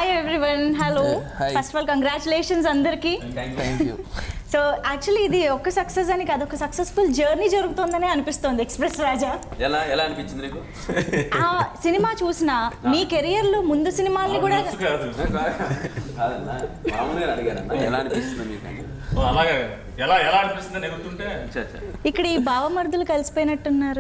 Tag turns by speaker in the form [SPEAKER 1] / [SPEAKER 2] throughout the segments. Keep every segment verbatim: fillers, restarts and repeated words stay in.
[SPEAKER 1] Hi everyone, hello. First of all congratulations అందరికి.
[SPEAKER 2] Thank you.
[SPEAKER 1] So actually ఇది ఒక success అని కాదు, ఒక సక్సెస్ఫుల్ జర్నీ జరుగుతుందని అనిపిస్తుంది ఎక్స్ప్రెస్ రాజా.
[SPEAKER 3] ఎలా ఎలా అనిపించింది నీకు
[SPEAKER 1] ఆ సినిమా చూసిన మీ కెరియర్ లో ముందు సినిమాల్ని కూడా
[SPEAKER 3] మామూలుగా అడిగారన్న ఎలా అనిపిస్తుంది మీకు?
[SPEAKER 2] అలాగే ఎలా ఎలా అనిపిస్తుంది ఎగురుతుంటే
[SPEAKER 1] ఇక్కడ ఈ భావమర్దులు కలిసిపోయినట్టున్నారు.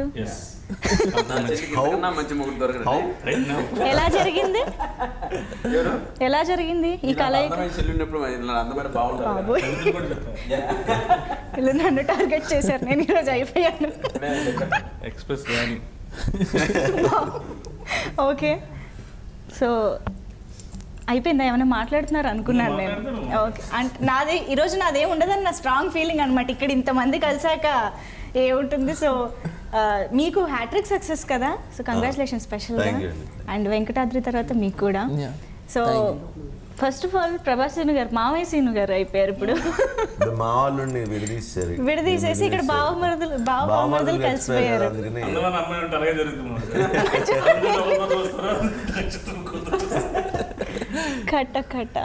[SPEAKER 3] మంచి ముగ్గురు దొరకదు.
[SPEAKER 1] ఎలా జరిగింది ఎలా జరిగింది ఈ కలయిక?
[SPEAKER 3] అందమైన బాగుంటుంది.
[SPEAKER 1] వీళ్ళు నన్ను టార్గెట్ చేశారు, నేను ఈరోజు అయిపోయాను.
[SPEAKER 2] ఎక్స్ప్రెస్
[SPEAKER 1] ఓకే, సో అయిపోయిందా? ఏమైనా మాట్లాడుతున్నారు అనుకున్నాను నేను. ఓకే, అంటే నాది ఈరోజు నాదేం ఉండదని నా స్ట్రాంగ్ ఫీలింగ్ అనమాట. ఇక్కడ ఇంతమంది కలిసాక ఏముంటుంది. సో మీకు హ్యాట్రిక్ సక్సెస్ కదా, సో కంగ్రాచులేషన్ స్పెషల్గా. అండ్ వెంకటాద్రి తర్వాత మీకు కూడా. So first of all Prabhas Seenu గారు మామయ్య సీను గారు అయిపోయారు. ఇప్పుడు
[SPEAKER 4] మా వాళ్ళు విడదీశారు,
[SPEAKER 1] విడదీసేసి ఇక్కడ బావమరుదులు బావమరుదులు కలిసిపోయారు. కట్ట కట్ట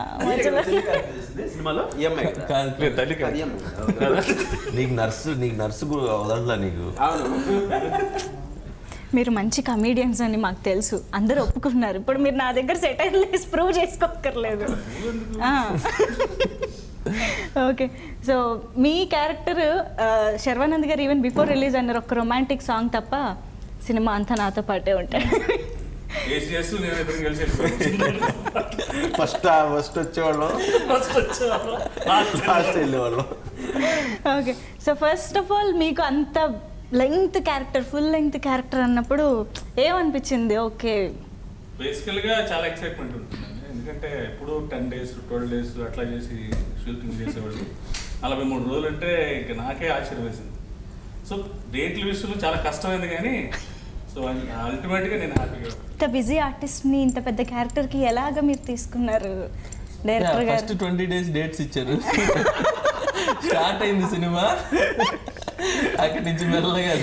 [SPEAKER 4] నీకు నర్సు నీకు నర్సు వదలలా నీకు.
[SPEAKER 1] మీరు మంచి కమీడియన్స్ అని మాకు తెలుసు, అందరూ ఒప్పుకున్నారు. ఇప్పుడు మీరు నా దగ్గర సెటైర్లు వేసి ప్రూవ్ చేసుకోక్కర్లేదు. ఓకే, సో మీ క్యారెక్టర్ శర్వానంద్ గారు ఈవెన్ బిఫోర్ రిలీజ్ అన్నారు ఒక రొమాంటిక్ సాంగ్ తప్ప సినిమా అంతా నాతో పాటే ఉంటాడు.
[SPEAKER 4] ఫస్ట్ ఫస్ట్ వచ్చేవాళ్ళం, లాస్ట్ వెళ్ళేవాళ్ళం.
[SPEAKER 1] Okay, so first of all మీకు అంత length character, full length character అన్నప్పుడు ఏమనిపించింది? ఓకే,
[SPEAKER 2] బేసికల్గా చాలా ఎక్సైట్మెంట్ ఉంటుందండి. ఎందుకంటే ఇప్పుడు టెన్ డేస్ ట్వెల్వ్ డేస్ అట్లా చేసి షూటింగ్ చేసేవాళ్ళు, నలభై మూడు రోజులు అంటే ఇక నాకే ఆశ్చర్యం వేసింది. సో డేట్ల విషయంలో చాలా కష్టమైంది, కానీ సో అల్టిమేట్గా నేను హ్యాపీగా.
[SPEAKER 1] ఇంత బిజీ ఆర్టిస్ట్ని ఇంత పెద్ద క్యారెక్టర్కి ఎలాగ మీరు తీసుకున్నారు? డైరెక్టర్ గారు
[SPEAKER 5] ఫస్ట్ ట్వంటీ డేస్ డేట్స్ ఇచ్చారు, స్టార్ట్ అయింది సినిమా, అక్కడి నుంచి మెల్లగా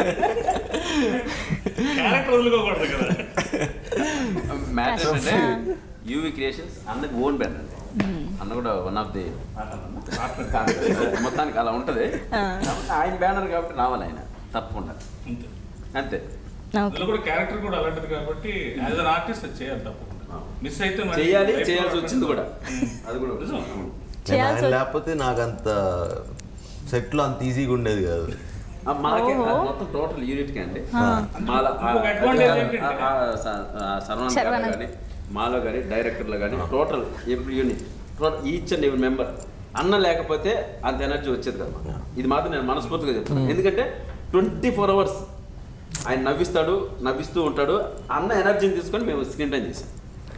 [SPEAKER 2] క్యారెక్టర్ వదులుకోకూడదు కదా.
[SPEAKER 3] మ్యాటర్ అంటే యూవి క్రియేషన్స్ అన్నది ఓన్ బ్రాండ్ అండి. అన్న కూడా వన్ ఆఫ్ ది మొత్తానికి అలా ఉంటుంది. ఆయన బ్యానర్ కాబట్టి రావాలి ఆయన తప్పకుండా, అంతే.
[SPEAKER 2] అందులో కూడా క్యారెక్టర్ కూడా అలాంటిది కాబట్టి యాజ్ అన్ ఆర్టిస్ట్ అది చేయాలి తప్పకుండా. మిస్ అయితే
[SPEAKER 3] చేయాలి, చేయాల్సి వచ్చింది కూడా. అది కూడా
[SPEAKER 4] లేకపోతే నాకు అంత సెట్ లో అంత ఈజీగా ఉండేది కాదు.
[SPEAKER 3] మాకే మొత్తం టోటల్ యూనిట్ కి అండి, సర్వానంద్ కానీ మాలో కానీ డైరెక్టర్లు కానీ total every unit total each and every member. అన్న లేకపోతే అంత ఎనర్జీ వచ్చేది కదా. ఇది మాత్రం నేను మనస్ఫూర్తిగా చెప్తాను. ఎందుకంటే ట్వంటీ ఫోర్ అవర్స్ ఆయన నవ్విస్తాడు, నవ్విస్తూ ఉంటాడు. అన్న ఎనర్జీని తీసుకొని మేము స్క్రీన్ టైం చేసాం.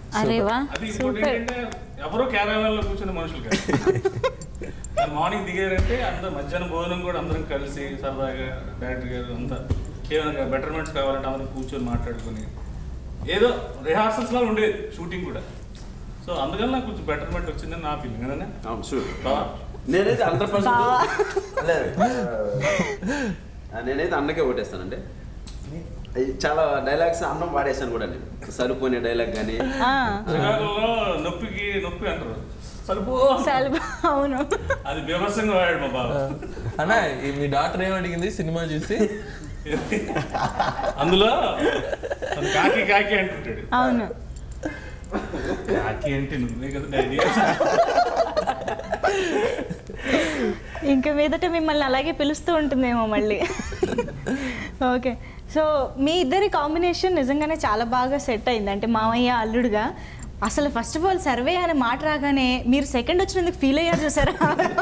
[SPEAKER 2] ఎవరో క్యారవాన్లో కూర్చున్న మనుషులు కాదు. మార్నింగ్ దిగారంటే అందరూ మధ్యాహ్నం భోజనం కూడా అందరం కలిసి సరదాగా డైరెక్టర్ గారు అంతా ఏమైనా బెటర్మెంట్స్ కావాలంటే అందరం కూర్చొని మాట్లాడుకొని ఏదో రిహార్సల్స్ లా ఉండేది షూటింగ్ కూడా. సో అందుకని నాకు కొంచెం బెటర్మెంట్ వచ్చిందని నా ఫీలింగ్. కదనే
[SPEAKER 3] నేనైతే హండ్రెడ్ పర్సెంట్ నేనైతే అన్నకే ఓటేస్తానండి. చాలా డైలాగ్స్ అన్నం వాడేసాను కూడా నేను. సరిపోయిన డైలాగ్ కానీ
[SPEAKER 2] నొప్పికి నొప్పి అంటారు, సరిపో
[SPEAKER 1] అవును,
[SPEAKER 2] అది బీభత్సంగా వాడాడు మా బాబు.
[SPEAKER 5] అన్నా మీ డాక్టర్ ఏమడిగింది సినిమా చూసి?
[SPEAKER 2] అందులో కాకి కాకి అంటుంటాడు.
[SPEAKER 1] అవును,
[SPEAKER 2] కాకి అంటే నువ్వే కదా.
[SPEAKER 1] ఇంకా మీదట మిమ్మల్ని అలాగే పిలుస్తూ ఉంటుందేమో మళ్ళీ. ఓకే, సో మీ ఇద్దరి కాంబినేషన్ నిజంగానే చాలా బాగా సెట్ అయింది. అంటే మామయ్య అల్లుడుగా అసలు ఫస్ట్ ఆఫ్ ఆల్ సర్వే అనే మాట రాగానే మీరు సెకండ్ వచ్చినందుకు ఫీల్ అయ్యారు చూసారా?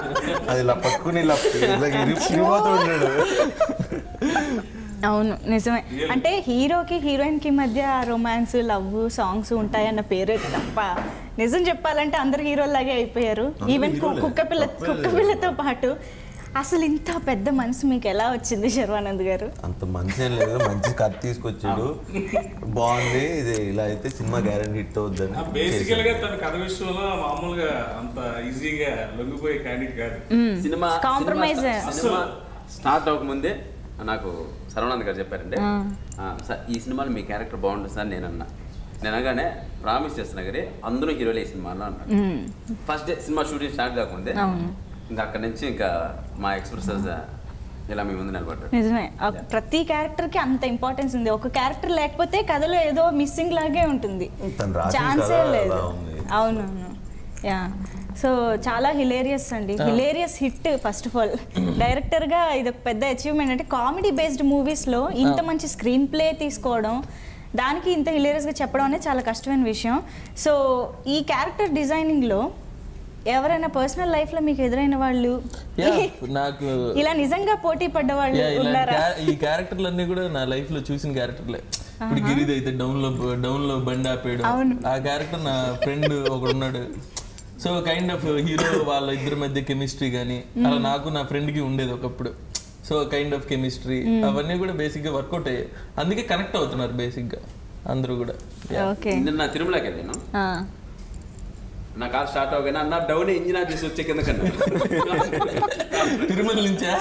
[SPEAKER 1] అవును, నిజమే. అంటే హీరోకి హీరోయిన్ కి మధ్య రొమాన్స్, లవ్ సాంగ్స్ ఉంటాయన్న పేరు తప్ప నిజం చెప్పాలంటే అందరు హీరోలాగే అయిపోయారు. ఈవెన్ కుక్క పిల్ల కుక్క పిల్లతో పాటు. అసలు ఇంత పెద్ద మనసు మీకు ఎలా వచ్చింది శర్వానంద్ గారు?
[SPEAKER 4] అంత మనసు ఏం లేదు, మంచి కథ తీసుకొచ్చాడు, బాగుంది. ఇది ఇలా అయితే సినిమా గ్యారెంటీ హిట్ అవుద్దని.
[SPEAKER 2] బేసికల్ గా తన కథ విషయంలో మామూలుగా అంత ఈజీగా లొంగిపోయే క్యాండిడేట్ కాదు.
[SPEAKER 3] సినిమా కాంప్రమైజ్ సినిమా స్టార్ట్ అవ్వకముందే నాకు శర్వానంద్ గారు చెప్పారండి, ఈ సినిమాలో మీ క్యారెక్టర్ బాగుంటుంది సార్ నేను అన్నా. నేను అనగానే ప్రామిస్ చేస్తున్నా కానీ అందరూ హీరోలు ఈ సినిమాలో అంటారు. First day cinema shooting start కాకముందే ఇంకా అక్కడి నుంచి ఇంకా మా ఎక్స్ప్రెసెస్ ఇలా మీ ముందు నిలబడ్డారు.
[SPEAKER 1] నిజమే, ప్రతి క్యారెక్టర్ కి అంత ఇంపార్టెన్స్ ఉంది. ఒక క్యారెక్టర్ లేకపోతే కథలో ఏదో మిస్సింగ్ లాగే ఉంటుంది, ఛాన్సే లేదు. అవునవును, యా. సో చాలా హిలేరియస్ అండి, hilarious hit. First of all డైరెక్టర్గా ఇది ఒక పెద్ద అచీవ్మెంట్. అంటే కామెడీ బేస్డ్ మూవీస్లో ఇంత మంచి స్క్రీన్ ప్లే తీసుకోవడం, దానికి ఇంత హిలేరియస్గా చెప్పడం అనేది చాలా కష్టమైన విషయం. సో ఈ క్యారెక్టర్ డిజైనింగ్లో ఎవరైనా పర్సనల్ లైఫ్ లో మీకు ఎదురైన వాళ్ళు,
[SPEAKER 5] నాకు
[SPEAKER 1] ఇలా నిజంగా పోటీ పడ్డ వాళ్ళు ఉన్నారా?
[SPEAKER 5] ఈ క్యారెక్టర్లన్నీ కూడా నా లైఫ్ లో చూసిన క్యారెక్టర్లే. ఇప్పుడు గిరిది అయితే డౌన్ లో డౌన్ లో బండి ఆపేయడం, ఆ క్యారెక్టర్ నా ఫ్రెండ్ ఒకడు ఉన్నాడు. సో కైండ్ ఆఫ్ హీరో వాళ్ళ ఇద్దరి మధ్య కెమిస్ట్రీ కానీ అలా నాకు నా ఫ్రెండ్ కి ఉండేది ఒకప్పుడు. సో కైండ్ ఆఫ్ కెమిస్ట్రీ అవన్నీ కూడా బేసిక్ గా వర్కౌట్ అయ్యాయి, అందుకే కనెక్ట్ అవుతున్నారు బేసిక్ గా అందరూ కూడా.
[SPEAKER 3] నిన్న తిరుమలకి వెళ్ళాను, నా కార్ స్టార్ట్ అవగానే అన్న డౌన్ ఇంజిన్ ఆఫ్ చేసి వచ్చే కింద కన్నా
[SPEAKER 5] తిరుమల నుంచా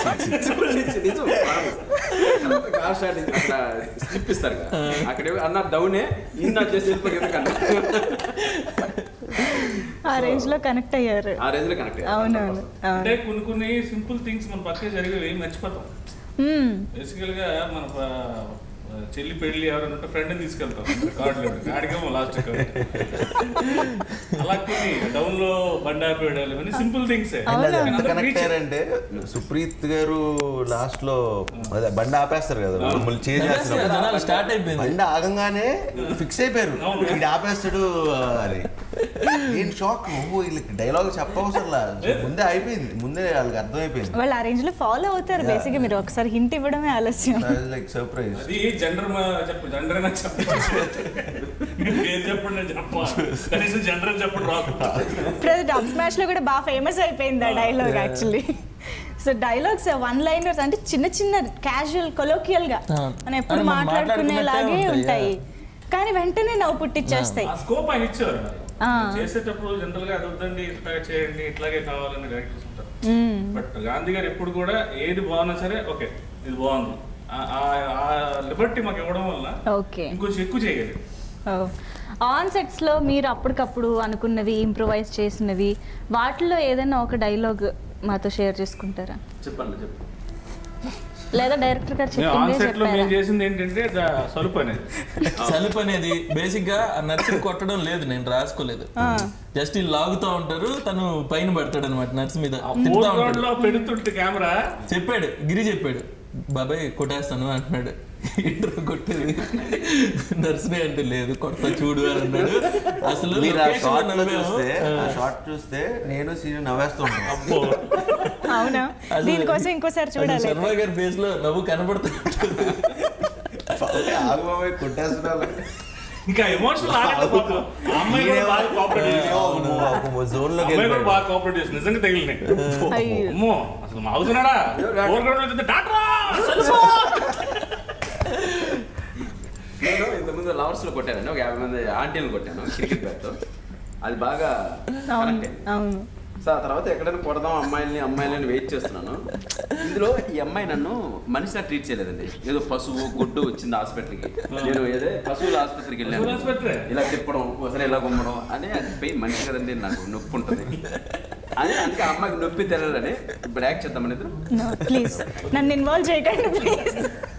[SPEAKER 3] కార్ స్టార్ట్ స్లిప్ ఇస్తారు కదా, అక్కడ అన్న డౌనే ఇంజిన్ ఆఫ్ చేసి వెళ్ళిపోయి కింద కన్నా
[SPEAKER 1] ఆ రేంజ్ లో కనెక్ట్ అయ్యారు.
[SPEAKER 3] ఆ రేంజ్ లో కనెక్ట్ అయ్యారు.
[SPEAKER 1] అవునవును,
[SPEAKER 2] అంటే కొన్ని కొన్ని సింపుల్ థింగ్స్ మన పక్కనే జరిగేవి మర్చిపోతాం. బేసికల్ గా మన చెల్లి పెళ్లి ఎవరైనా ఫ్రెండ్ తీసుకెళ్తాం కార్డులో, గాడికేమో లాస్ట్ అలా కొన్ని డౌన్ లో బండి ఆపేయడాలు ఇవన్నీ సింపుల్ థింగ్స్.
[SPEAKER 4] కనెక్ట్ అయ్యారంటే సుప్రీత్ గారు లాస్ట్ లో అదే బండి ఆపేస్తారు కదా, మమ్మల్ని చేసేస్తారు,
[SPEAKER 5] స్టార్ట్ అయిపోయింది.
[SPEAKER 4] బండి ఆగంగానే ఫిక్స్ అయిపోయారు వీడు ఆపేస్తాడు అని. నేను షాక్, ఓహో వీళ్ళకి డైలాగ్ చెప్పవసరంలా, ముందే అయిపోయింది, ముందే వాళ్ళకి అర్థమైపోయింది.
[SPEAKER 1] వాళ్ళు ఆ రేంజ్ లో ఫాలో అవుతారు. బేసిక్ గా మీరు ఒకసారి హింట్ ఇవ్వడమే ఆలస్యం.
[SPEAKER 4] Like surprise.
[SPEAKER 2] అది జెండర్ చెప్పు, జెండర్ అయినా చెప్పు, పేరు చెప్పండి నేను చెప్పా, కనీసం జెండర్ అని చెప్పండి రాదు.
[SPEAKER 1] ఇప్పుడు డబ్ స్మాష్ లో కూడా బాగా ఫేమస్ అయిపోయింది ఆ dialogue actually. So dialogues one liners అంటే చిన్న చిన్న క్యాజువల్ కొలోకియల్ గా మనం ఎప్పుడు మాట్లాడుకునేలాగే ఉంటాయి, కానీ వెంటనే నవ్వు పుట్టిచ్చేస్తాయి.
[SPEAKER 2] స్కోప్ ఆయన ఇచ్చారు చేసేటప్పుడు. జనరల్ గా అదొద్దండి ఇట్లాగే చేయండి ఇట్లాగే కావాలని డైరెక్టర్స్ ఉంటారు. బట్ గాంధీ గారు ఎప్పుడు కూడా ఏది బాగున్నా సరే ఓకే ఇది బాగుంది, లిబర్టీ మాకు ఇవ్వడం వల్ల ఇంకొంచెం ఎక్కువ చేయగలి.
[SPEAKER 1] ఆన్ సెట్స్ లో మీరు అప్పటికప్పుడు అనుకున్నవి, ఇంప్రూవైజ్ చేసినవి, వాటిలో ఏదైనా ఒక డైలాగ్ మాతో షేర్ చేసుకుంటారా?
[SPEAKER 3] చెప్పండి చెప్పండి.
[SPEAKER 1] లేదా డైరెక్టర్ గారు చెప్పింది
[SPEAKER 2] చేసింది ఏంటంటే సలుపు అనేది.
[SPEAKER 5] సలుపు అనేది బేసిక్ గా నర్సుని కొట్టడం లేదు, నేను రాసుకోలేదు. జస్ట్ వీళ్ళు లాగుతూ ఉంటారు, తను పైన పడతాడు అనమాట నర్సు మీద.
[SPEAKER 2] పెడుతుంటే కెమెరా
[SPEAKER 5] చెప్పాడు, గిరి చెప్పాడు, బాబాయ్ కొట్టేస్తాను అంటున్నాడు. ఇంటర్ కొట్టేది నర్సునే అంటే లేదు కొత్త చూడు అని అన్నాడు. అసలు
[SPEAKER 4] షార్ట్ చూస్తే నేను సీన్ నవ్వేస్తూ ఉంటాను.
[SPEAKER 1] అవునా, దీనికోసం ఇంకోసారి చూడాలి.
[SPEAKER 5] శర్మ గారి ఫేస్ లో నవ్వు కనబడుతుంది.
[SPEAKER 4] కొట్టేస్తున్నా
[SPEAKER 2] ఇంకా ఎమోషనల్
[SPEAKER 4] జోన్ లో
[SPEAKER 2] బాగా కోఆపరేట్ చేసి నిజంగా తగిలినాయి. అమ్మో అసలు మాగుతున్నాడా
[SPEAKER 3] నేను ఇంతకుముందు లవర్స్ లో కొట్టానండి, ఒక యాభై మంది ఆంటీలను కొట్టాను క్రికెట్ బ్యాట్ తో. అది బాగా సో ఆ తర్వాత ఎక్కడైనా కొడదాం అమ్మాయిల్ని అమ్మాయిలని వెయిట్ చేస్తున్నాను. ఇందులో ఈ అమ్మాయి నన్ను మనిషిలా ట్రీట్ చేయలేదండి. ఏదో పశువు గుడ్డు వచ్చింది హాస్పిటల్కి, నేను ఏదో పశువుల ఆసుపత్రికి వెళ్ళాను, ఇలా తిప్పడం ఒకసారి ఇలా గుమ్మడం అని, అది పోయి మనిషి కదండి నాకు నొప్పి ఉంటుంది అని. అందుకే అమ్మాయికి నొప్పి తెరాలని ఇప్పుడు యాక్ట్ చేద్దామని ఇద్దరు.
[SPEAKER 1] ప్లీజ్ నన్ను ఇన్వాల్వ్ చేయకండి ప్లీజ్.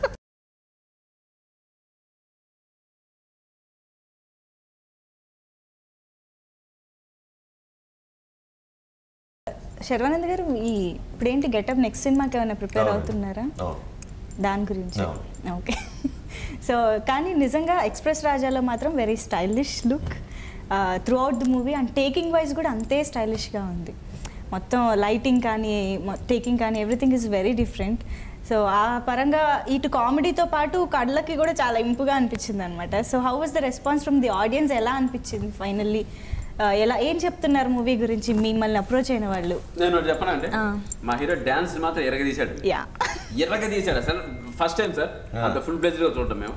[SPEAKER 1] శర్వానంద్ గారు, ఈ ఇప్పుడేంటి గెటప్ నెక్స్ట్ సినిమాకి ఏమైనా ప్రిపేర్ అవుతున్నారా? దాని గురించి ఓకే. సో కానీ నిజంగా ఎక్స్ప్రెస్ రాజాలో మాత్రం very stylish look throughout the movie, and taking wise కూడా అంతే స్టైలిష్గా ఉంది. మొత్తం లైటింగ్ కానీ టేకింగ్ కానీ everything is very different. So ఆ పరంగా ఇటు కామెడీతో పాటు కళ్ళకి కూడా చాలా ఇంపుగా అనిపించింది అనమాట. So how was the response from the audience? ఎలా అనిపించింది ఫైనల్లీ? ఎలా ఏం చెప్తున్నారు మూవీ గురించి మిమ్మల్ని అప్రోచ్ అయిన వాళ్ళు?
[SPEAKER 3] నేను చెప్పనా అంటే మా హీరో డాన్స్ మాత్రం ఎరగ తీశాడు, ఎర్రగా తీశాడు. అసలు ఫస్ట్ టైం సార్ అంత ఫుల్ ప్లేజ్ లో చూడటం మేము.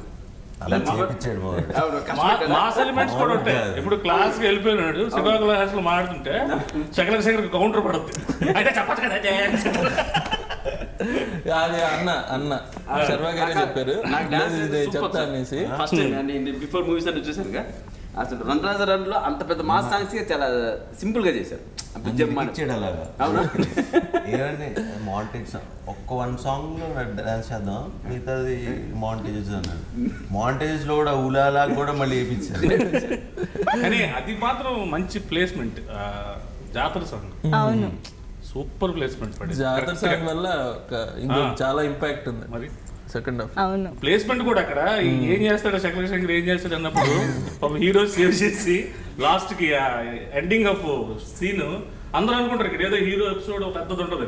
[SPEAKER 2] ఇప్పుడు క్లాస్ కి వెళ్ళిపోయినాడు, శివ క్లాస్ లో మాడుతుంటే శకల శకల కౌంటర్ పడుతుంది. అయితే చెప్పచ్చు కదా
[SPEAKER 5] అది అన్న అన్న శర్మ గారే చెప్పారు చెప్తా అనేసి.
[SPEAKER 3] ఫస్ట్ బిఫోర్ మూవీస్ అన్ని చూసాను అసలు రన్ రాజ రన్ లో అంత పెద్ద మాస్ సాంగ్స్ చాలా సింపుల్ గా చేశారు.
[SPEAKER 4] అలాగా ఏమండి మాంటేజ్ ఒక్క వన్ సాంగ్ లో డాన్స్ చేద్దాం, మిగతాది మాంటేజెస్ అన్నాడు. మాంటేజెస్ లో కూడా ఉలాలా కూడా మళ్ళీ వేయించారు.
[SPEAKER 2] కానీ అది మాత్రం మంచి ప్లేస్మెంట్. జాతర సాంగ్
[SPEAKER 1] అవును,
[SPEAKER 2] సూపర్ ప్లేస్మెంట్ పడింది.
[SPEAKER 5] జాతర సాంగ్ వల్ల చాలా ఇంపాక్ట్ ఉంది మరి సెకండ్ హాఫ్.
[SPEAKER 1] అవును,
[SPEAKER 2] ప్లేస్మెంట్ కూడా అక్కడ ఏం చేస్తాడు శంకర్ శంకర్ ఏం చేస్తాడు అన్నప్పుడు హీరో సేవ్ చేసి లాస్ట్ కి ఎండింగ్ ఆఫ్ సీన్ అందరూ అనుకుంటారు ఇక్కడ ఏదో హీరో ఎపిసోడ్ పెద్దది ఉంటుంది.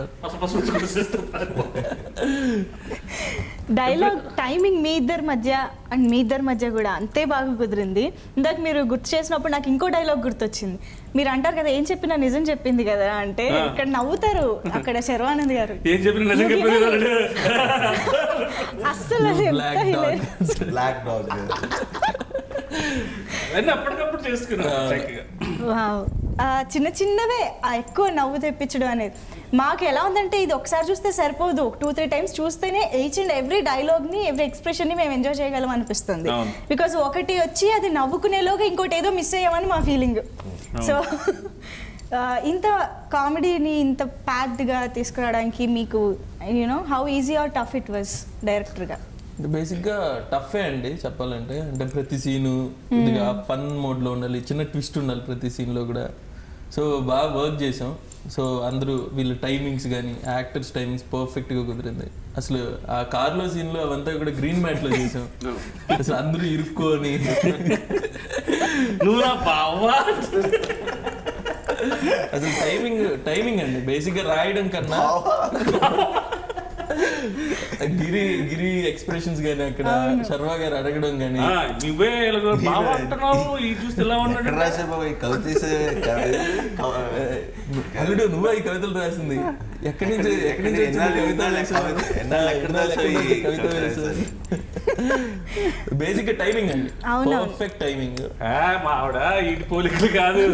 [SPEAKER 1] డైలాగ్ టైమింగ్ మీ ఇద్దరి మధ్య అండ్ మీ ఇద్దరి మధ్య కూడా అంతే బాగా కుదిరింది. ఇందాక మీరు గుర్తు చేసినప్పుడు నాకు ఇంకో డైలాగ్ గుర్తొచ్చింది. మీరు అంటారు కదా ఏం చెప్పినా నిజం చెప్పింది కదా అంటే, ఇక్కడ నవ్వుతారు అక్కడ శర్వానంద్ గారు.
[SPEAKER 2] ఏం చెప్పిన నిజం చెప్పింది
[SPEAKER 1] అస్సలు
[SPEAKER 2] అప్పటికప్పుడు చేసుకున్నాను.
[SPEAKER 1] చిన్న చిన్నవే ఎక్కువ నవ్వు తెప్పించడం అనేది మాకు ఎలా ఉందంటే, ఇది ఒకసారి చూస్తే సరిపోదు, టూ త్రీ టైమ్స్ చూస్తేనే ఈచ్ అండ్ ఎవ్రీ డైలాగ్ ని ఎవ్రీ ఎక్స్ప్రెషన్ ని మేము ఎంజాయ్ చేయగలం అనిపిస్తుంది. బికాస్ ఒకటి వచ్చి అది నవ్వుకునేలోగా ఇంకోటి ఏదో మిస్ అయ్యామని మా ఫీలింగ్. సో ఇంత కామెడీని ఇంత ప్యాక్డ్ గా తీసుకురావడానికి మీకు you know how easy or tough it was director గా?
[SPEAKER 5] బేసిక్గా టఫే అండి చెప్పాలంటే. అంటే ప్రతి సీను కొద్దిగా ఫన్ మోడ్లో ఉండాలి, చిన్న ట్విస్ట్ ఉండాలి ప్రతి సీన్లో కూడా. సో బాగా వర్క్ చేసాం. సో అందరూ వీళ్ళ టైమింగ్స్ కానీ యాక్టర్స్ టైమింగ్స్ పర్ఫెక్ట్గా కుదిరింది. అసలు ఆ కార్లో సీన్లో అవంతా కూడా గ్రీన్ మ్యాట్లో చేసాం. అసలు అందరూ ఇరుక్కొని అసలు టైమింగ్ టైమింగ్ అండి బేసిక్గా రాయడం కన్నా గిరి గిరి ఎక్స్ప్రెషన్స్ గానీ అక్కడ శర్మ గారు అడగడం గానీ
[SPEAKER 2] నువ్వే చూస్తే
[SPEAKER 5] అల్లుడు నువ్వే ఈ కవితలు రాసింది ఎక్కడి నుంచి ఎక్కడి నుంచి కవిత బేసిక్ టైమింగ్ అండి, పర్ఫెక్ట్ టైమింగ్.
[SPEAKER 2] మా ఆవిడ ఇటు పోలికలు కాదు,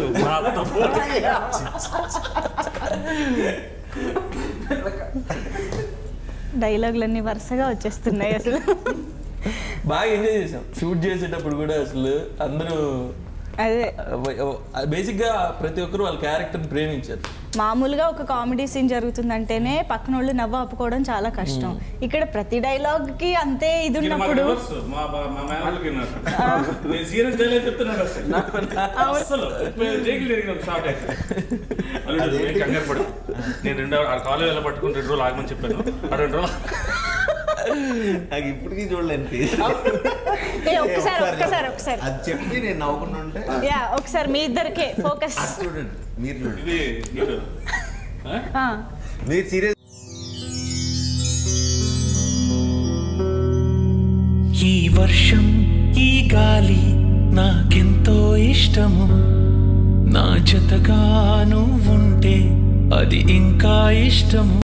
[SPEAKER 1] డైలాగులన్నీ వరుసగా వచ్చేస్తున్నాయి. అసలు
[SPEAKER 5] బాగా ఎంజాయ్ చేసాం షూట్ చేసేటప్పుడు కూడా. అసలు అందరూ
[SPEAKER 1] అదే
[SPEAKER 5] బేసిక్ గా ప్రతి ఒక్కరు వాళ్ళ క్యారెక్టర్ ప్రేమించారు.
[SPEAKER 1] మామూలుగా ఒక కామెడీ సీన్ జరుగుతుందంటేనే పక్కన వాళ్ళు నవ్వు ఆపుకోవడం చాలా కష్టం. ఇక్కడ ప్రతి డైలాగ్ కి అంతే ఇది ఉన్నప్పుడు
[SPEAKER 2] నేను రెండు కాలేజీలో పట్టుకుని రెండు రోజులు ఆగమని చెప్పాను. ఆ రెండు రోజులు
[SPEAKER 4] నాకు ఇప్పటికీ చూడలేండి.
[SPEAKER 1] ఒకసారి ఒకసారి ఒకసారి
[SPEAKER 4] అది చెప్పి నేను నవ్వుకున్నా ఉంటే
[SPEAKER 1] యా ఒకసారి మీ ఇద్దరికే ఫోకస్
[SPEAKER 4] చూడండి. మీరు
[SPEAKER 2] చూడండి
[SPEAKER 4] మీరు సీరియస్.
[SPEAKER 6] ఈ వర్షం ఈ గాలి నాకెంతో ఇష్టము, నా జతగా నువ్వుంటే అది ఇంకా ఇష్టము.